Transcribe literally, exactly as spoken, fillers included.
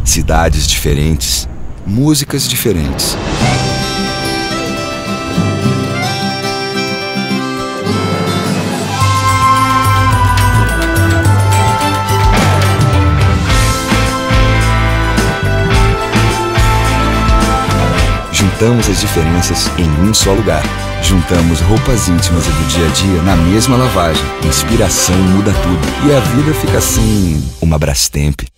Cidades diferentes, músicas diferentes. Juntamos as diferenças em um só lugar. Juntamos roupas íntimas do dia a dia na mesma lavagem. Inspiração muda tudo. E a vida fica assim, uma Brastemp.